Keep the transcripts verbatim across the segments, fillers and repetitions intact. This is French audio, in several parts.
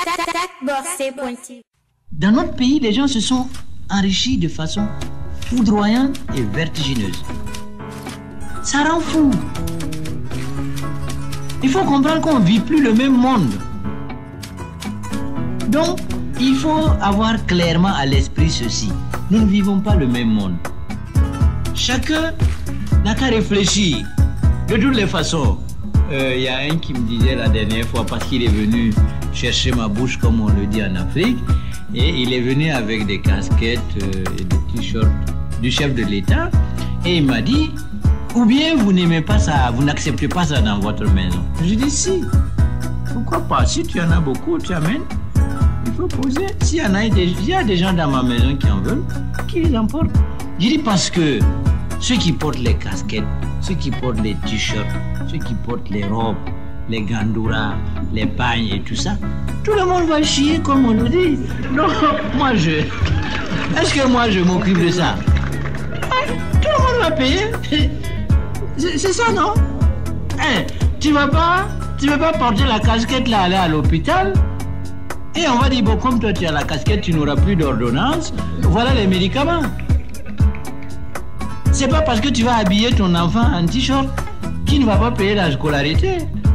Dans notre pays, les gens se sont enrichis de façon foudroyante et vertigineuse. Ça rend fou. Il faut comprendre qu'on ne vit plus le même monde. Donc, il faut avoir clairement à l'esprit ceci. Nous ne vivons pas le même monde. Chacun n'a qu'à réfléchir. De toutes les façons, il euh, y a un qui me disait la dernière fois, parce qu'il est venu chercher ma bouche, comme on le dit en Afrique, et il est venu avec des casquettes euh, et des t-shirts du chef de l'État, et il m'a dit, ou bien vous n'aimez pas ça, vous n'acceptez pas ça dans votre maison. Je dis si, pourquoi pas, si tu en as beaucoup, tu amènes, il faut poser. S'il y en a des, il y a des gens dans ma maison qui en veulent, qui les emportent. Je dis parce que ceux qui portent les casquettes, ceux qui portent les t-shirts, ceux qui portent les robes, les gandouras, les pagnes et tout ça, tout le monde va chier comme on nous dit. Non, moi je... Est-ce que moi je m'occupe de ça? Tout le monde va payer. C'est ça, non? Hey, tu vas pas, tu vas pas porter la casquette là, aller à l'hôpital? Et on va dire, bon, comme toi tu as la casquette, tu n'auras plus d'ordonnance, voilà les médicaments. C'est pas parce que tu vas habiller ton enfant en t-shirt qu'il ne va pas payer la scolarité.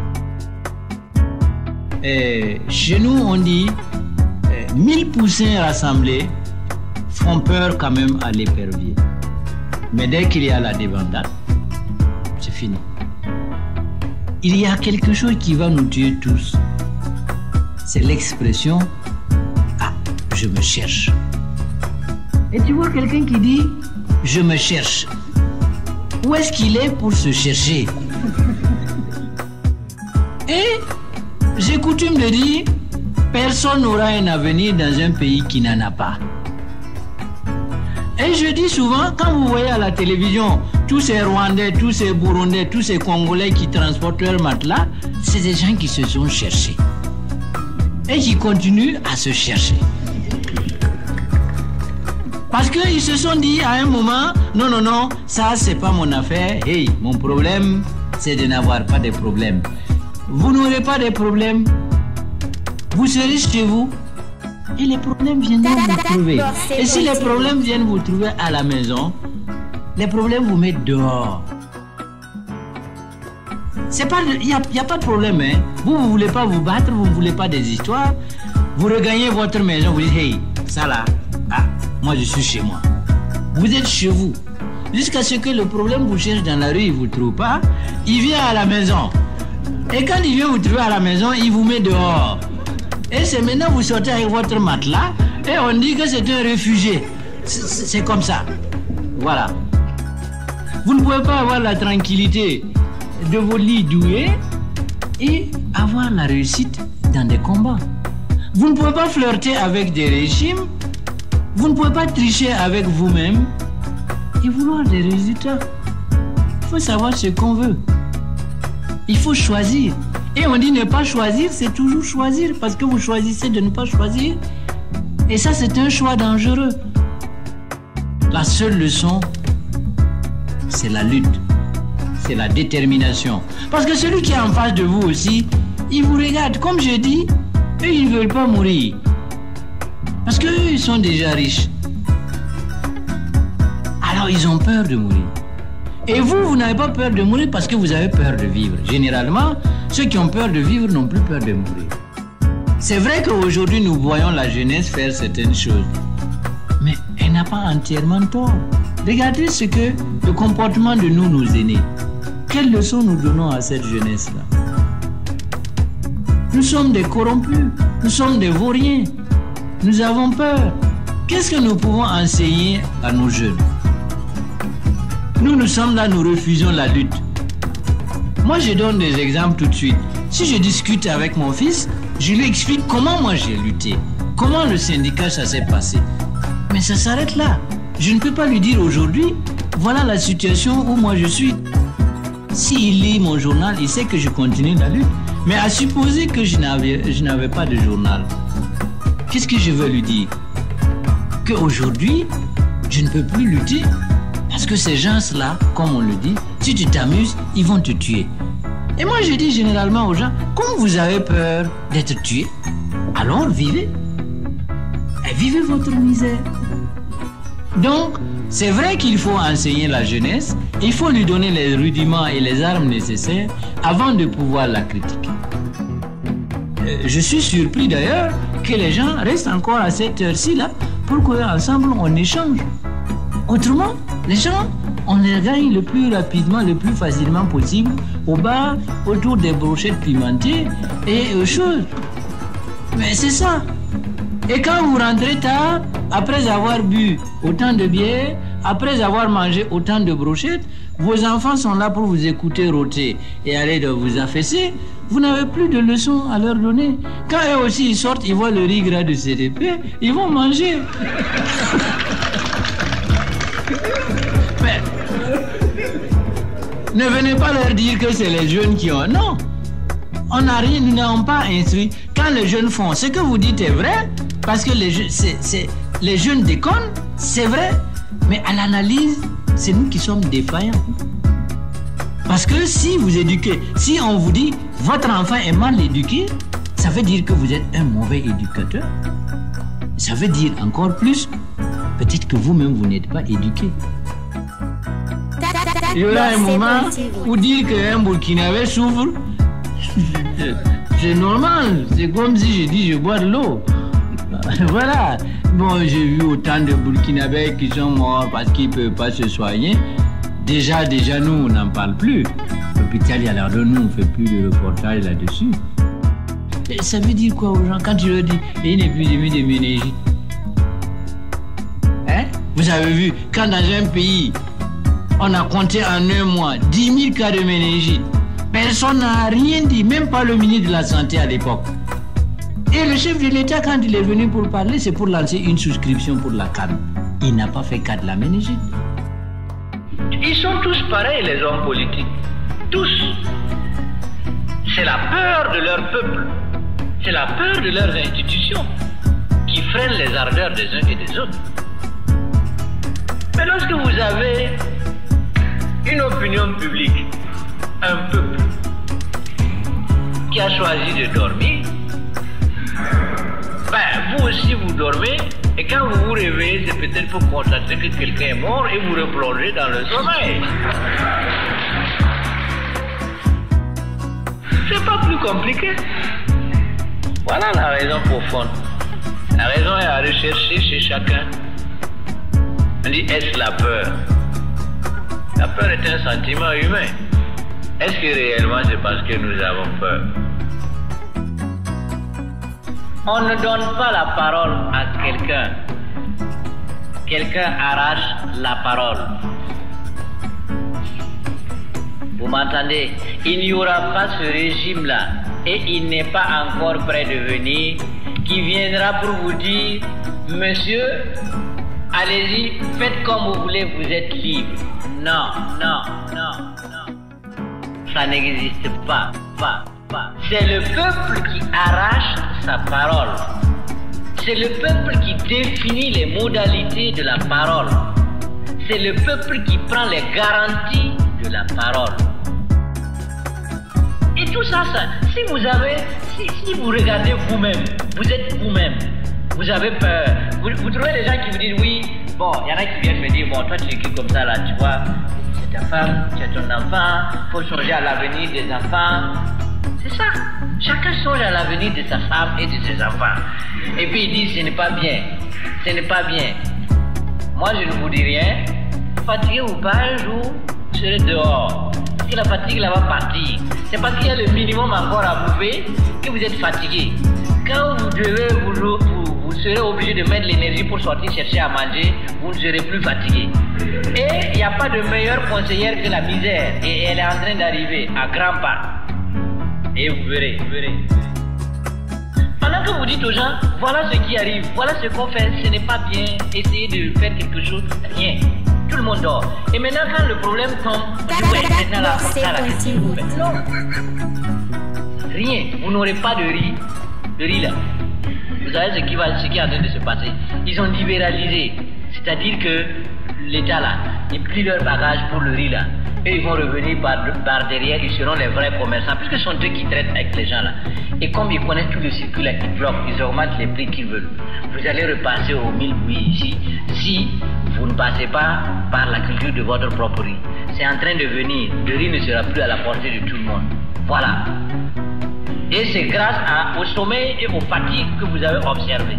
Et chez nous, on dit eh, mille poussins rassemblés font peur quand même à l'épervier. Mais dès qu'il y a la débandade, c'est fini. Il y a quelque chose qui va nous tuer tous. C'est l'expression « Ah, je me cherche ». Et tu vois quelqu'un qui dit « Je me cherche ». Où est-ce qu'il est pour se chercher? Et j'ai coutume de dire « Personne n'aura un avenir dans un pays qui n'en a pas ». Et je dis souvent, quand vous voyez à la télévision tous ces Rwandais, tous ces Burundais, tous ces Congolais qui transportent leur matelas, c'est des gens qui se sont cherchés. Et qui continuent à se chercher. Parce qu'ils se sont dit à un moment, non, non, non, ça c'est pas mon affaire. Hey, mon problème, c'est de n'avoir pas de problème. Vous n'aurez pas de problème. Vous serez chez vous. Et les problèmes viendront vous trouver. Et si les problèmes viennent vous trouver à la maison, les problèmes vous mettent dehors. C'est pas, il n'y a, y a pas de problème, hein. Vous, vous ne voulez pas vous battre, vous ne voulez pas des histoires. Vous regagnez votre maison, vous dites, hey, ça là, ah, moi je suis chez moi. Vous êtes chez vous. Jusqu'à ce que le problème vous cherche dans la rue, il ne vous trouve pas, il vient à la maison. Et quand il vient vous trouver à la maison, il vous met dehors. Et c'est maintenant vous sortez avec votre matelas et on dit que c'est un réfugié. C'est comme ça. Voilà. Vous ne pouvez pas avoir la tranquillité de vos lits doués et avoir la réussite dans des combats. Vous ne pouvez pas flirter avec des régimes, vous ne pouvez pas tricher avec vous-même et vouloir des résultats. Il faut savoir ce qu'on veut. Il faut choisir. Et on dit ne pas choisir, c'est toujours choisir parce que vous choisissez de ne pas choisir. Et ça, c'est un choix dangereux. La seule leçon, c'est la lutte. C'est la détermination. Parce que celui qui est en face de vous aussi, il vous regarde. Comme je dis, eux, ils ne veulent pas mourir. Parce qu'eux, ils sont déjà riches. Alors, ils ont peur de mourir. Et vous, vous n'avez pas peur de mourir parce que vous avez peur de vivre. Généralement, ceux qui ont peur de vivre n'ont plus peur de mourir. C'est vrai qu'aujourd'hui, nous voyons la jeunesse faire certaines choses. Mais elle n'a pas entièrement tort. Regardez ce que le comportement de nous, nos aînés. Quelle leçon nous donnons à cette jeunesse-là? Nous sommes des corrompus, nous sommes des vauriens, nous avons peur. Qu'est-ce que nous pouvons enseigner à nos jeunes? Nous, nous sommes là, nous refusons la lutte. Moi, je donne des exemples tout de suite. Si je discute avec mon fils, je lui explique comment moi j'ai lutté, comment le syndicat ça s'est passé. Mais ça s'arrête là. Je ne peux pas lui dire aujourd'hui, voilà la situation où moi je suis. S'il lit mon journal, il sait que je continue la lutte. Mais à supposer que je n'avais, je n'avais pas de journal, qu'est-ce que je veux lui dire? Qu'aujourd'hui, je ne peux plus lutter parce que ces gens-là, comme on le dit, si tu t'amuses, ils vont te tuer. Et moi, je dis généralement aux gens, comme vous avez peur d'être tué, alors vivez. Et vivez votre misère. Donc, c'est vrai qu'il faut enseigner la jeunesse, il faut lui donner les rudiments et les armes nécessaires avant de pouvoir la critiquer. Euh, je suis surpris d'ailleurs que les gens restent encore à cette heure-ci là pour qu'ensemble on échange. Autrement, les gens, on les gagne le plus rapidement, le plus facilement possible au bar, autour des brochettes pimentées et autre chose. Mais c'est ça. Et quand vous rentrez tard, après avoir bu autant de bière, après avoir mangé autant de brochettes, vos enfants sont là pour vous écouter rôter et aller de vous affaisser. Vous n'avez plus de leçons à leur donner. Quand eux aussi ils sortent, ils voient le riz gras de C D P, ils vont manger. Mais ne venez pas leur dire que c'est les jeunes qui ont... Non, on n'a rien, nous n'avons pas instruit. Quand les jeunes font, ce que vous dites est vrai, parce que les, je, c'est, c'est, les jeunes déconnent, c'est vrai, mais à l'analyse, c'est nous qui sommes défaillants. Parce que si vous éduquez, si on vous dit votre enfant est mal éduqué, ça veut dire que vous êtes un mauvais éducateur. Ça veut dire encore plus, peut-être que vous-même vous n'êtes pas éduqué. Il y aura un moment où dire qu'un Burkinabé souffre, c'est normal, c'est comme si je dis je bois de l'eau. Voilà. Bon, j'ai vu autant de Burkinabés qui sont morts parce qu'ils ne peuvent pas se soigner. Déjà, déjà, nous, on n'en parle plus. L'hôpital, il y a l'air de nous, on ne fait plus de reportage là-dessus. Et ça veut dire quoi aux gens quand tu leur dis il y a une épidémie de méningite? Hein? Vous avez vu, quand dans un pays, on a compté en un mois dix mille cas de méningite, personne n'a rien dit, même pas le ministre de la Santé à l'époque. Et le chef de l'État, quand il est venu pour parler, c'est pour lancer une souscription pour la canne. Il n'a pas fait cas de la méningite. Ils sont tous pareils, les hommes politiques. Tous. C'est la peur de leur peuple. C'est la peur de leurs institutions qui freine les ardeurs des uns et des autres. Mais lorsque vous avez une opinion publique, un peuple qui a choisi de dormir, ben, vous aussi vous dormez, et quand vous vous réveillez, c'est peut-être pour constater que quelqu'un est mort et vous replongez dans le sommeil. C'est pas plus compliqué. Voilà la raison profonde. La raison est à rechercher chez chacun. On dit, est-ce la peur? La peur est un sentiment humain. Est-ce que réellement c'est parce que nous avons peur? On ne donne pas la parole à quelqu'un. Quelqu'un arrache la parole. Vous m'entendez? Il n'y aura pas ce régime-là, et il n'est pas encore prêt de venir, qui viendra pour vous dire, monsieur, allez-y, faites comme vous voulez, vous êtes libre. Non, non, non, non. Ça n'existe pas, pas. C'est le peuple qui arrache sa parole. C'est le peuple qui définit les modalités de la parole. C'est le peuple qui prend les garanties de la parole. Et tout ça, ça si vous avez, si, si vous regardez vous-même, vous êtes vous-même, vous avez peur, vous, vous trouvez des gens qui vous disent oui, bon, il y en a qui viennent me dire, bon, toi tu es qui comme ça là, tu vois, c'est ta femme, tu as ton enfant, il faut songer à l'avenir des enfants. C'est ça. Chacun songe à l'avenir de sa femme et de ses enfants. Et puis il dit, ce n'est pas bien. Ce n'est pas bien. Moi, je ne vous dis rien. Fatigué ou pas, un jour, vous serez dehors. Parce que la fatigue, là, va partir. C'est parce qu'il y a le minimum encore à bouffer que vous êtes fatigué. Quand vous devez, vous, vous, vous serez obligé de mettre l'énergie pour sortir chercher à manger, vous ne serez plus fatigué. Et il n'y a pas de meilleure conseillère que la misère. Et elle est en train d'arriver à grands pas. Et vous verrez, vous verrez. Pendant que vous dites aux gens, voilà ce qui arrive, voilà ce qu'on fait, ce n'est pas bien, essayez de faire quelque chose, rien. Tout le monde dort. Et maintenant, quand le problème tombe, vous voyez maintenant la force à la question. Non. Rien. Vous n'aurez pas de riz. De riz là. Vous savez ce qui, va, ce qui est en train de se passer. Ils ont libéralisé. C'est-à-dire que l'État là, ils plient leur bagage pour le riz là. Et ils vont revenir par, par derrière, ils seront les vrais commerçants, puisque ce sont eux qui traitent avec les gens là. Et comme ils connaissent tout le circuit là, ils bloquent, ils augmentent les prix qu'ils veulent. Vous allez repasser au mille bouillies ici, si vous ne passez pas par la culture de votre propre riz. C'est en train de venir, le riz ne sera plus à la portée de tout le monde. Voilà. Et c'est grâce à, au sommeil et aux fatigues que vous avez observé.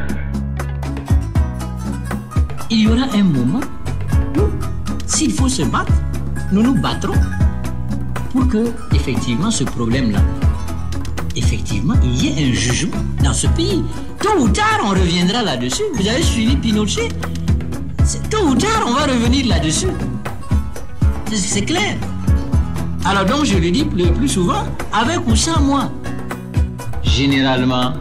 Il y aura un moment où, s'il faut se battre, nous nous battrons pour que, effectivement, ce problème-là, effectivement, il y ait un jugement dans ce pays. Tôt ou tard, on reviendra là-dessus. Vous avez suivi Pinochet. Tôt ou tard, on va revenir là-dessus. C'est clair. Alors donc, je le dis le plus souvent, avec ou sans moi. Généralement,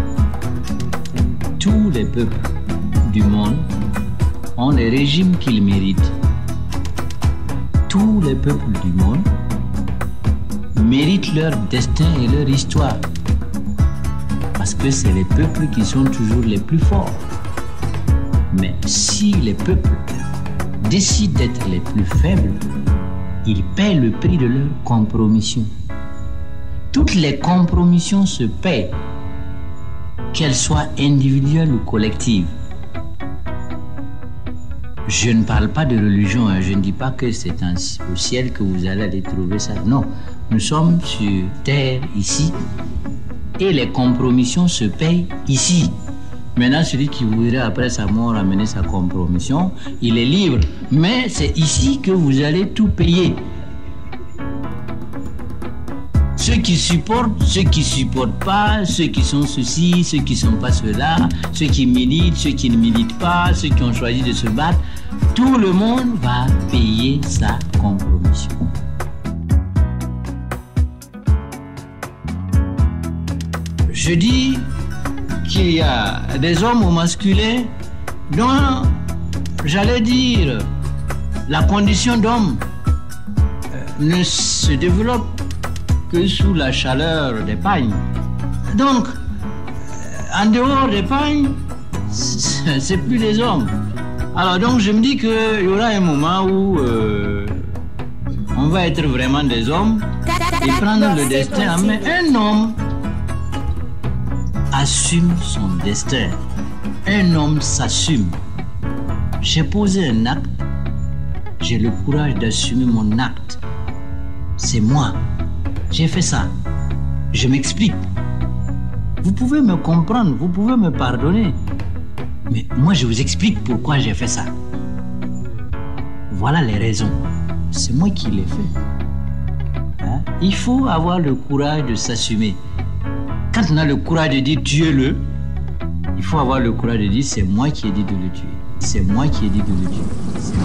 tous les peuples du monde ont les régimes qu'ils méritent. Tous les peuples du monde méritent leur destin et leur histoire. Parce que c'est les peuples qui sont toujours les plus forts. Mais si les peuples décident d'être les plus faibles, ils paient le prix de leur compromission. Toutes les compromissions se paient, qu'elles soient individuelles ou collectives. Je ne parle pas de religion, hein. Je ne dis pas que c'est au ciel que vous allez aller trouver ça. Non, nous sommes sur terre ici et les compromissions se payent ici. Maintenant, celui qui voudrait après sa mort amener sa compromission, il est libre. Mais c'est ici que vous allez tout payer. Ceux qui supportent, ceux qui ne supportent pas, ceux qui sont ceci, ceux qui ne sont pas cela, ceux qui militent, ceux qui ne militent pas, ceux qui ont choisi de se battre, tout le monde va payer sa compromission. Je dis qu'il y a des hommes au masculin dont, j'allais dire, la condition d'homme ne se développe que sous la chaleur des pagnes. Donc, en dehors des pagnes, c'est plus des hommes. Alors donc, je me dis qu'il y aura un moment où euh, on va être vraiment des hommes et prendre le destin en main. Un homme assume son destin. Un homme s'assume. J'ai posé un acte, j'ai le courage d'assumer mon acte. C'est moi. J'ai fait ça. Je m'explique. Vous pouvez me comprendre, vous pouvez me pardonner. Mais moi, je vous explique pourquoi j'ai fait ça. Voilà les raisons. C'est moi qui l'ai fait. Hein? Il faut avoir le courage de s'assumer. Quand on a le courage de dire tuez-le, il faut avoir le courage de dire c'est moi qui ai dit de le tuer. C'est moi qui ai dit de le tuer.